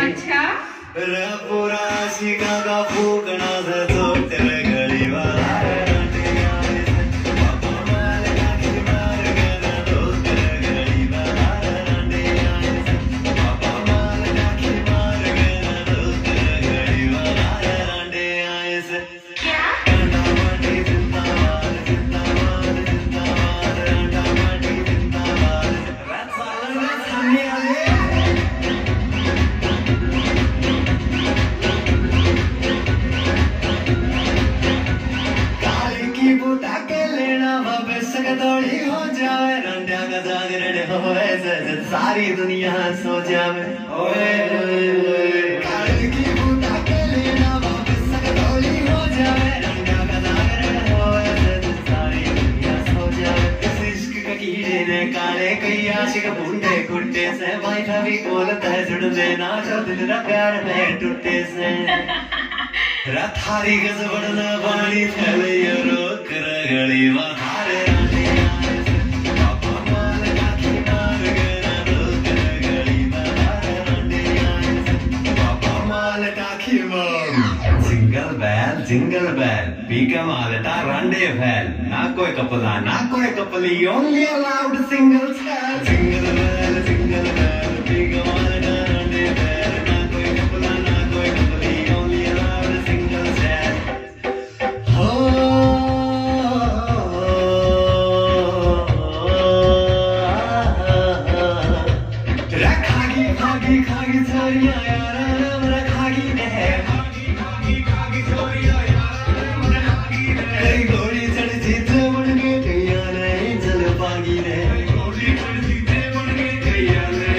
अच्छा पूरा शिका का फूकना से तो तेरे गली वाला सारी दुनिया सो जावे ओए काल की बूटा के लेना वापस सकतौली हो जावे रंगा का दागर होए सारी दुनिया सो जावे इस इश्क का कीड़े ने काले कई आशिक बूंदे कुट्टे से बैठा भी बोलता है जुड़ देना जो दिल ना प्यार में टूटे से रात हारी गज बढ़ना पानी फैले ये रोक रगड़ी वारे जिंगल बैल पीके मालटा रंडे फैल ना कोई कपला ना कोई कपली only allowed single star jingle bell पीके मालटा रंडे फैल ना कोई कपला ना कोई कपली ओनली अलाउड सिंगल स्टार हो रखागी खागी खागी छोरिया यार रखागी ने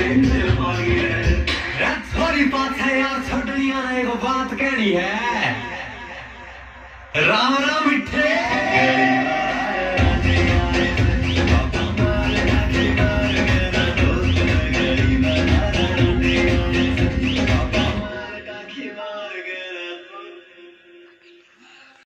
बात है यार छोटनिया एगो बात कहनी है।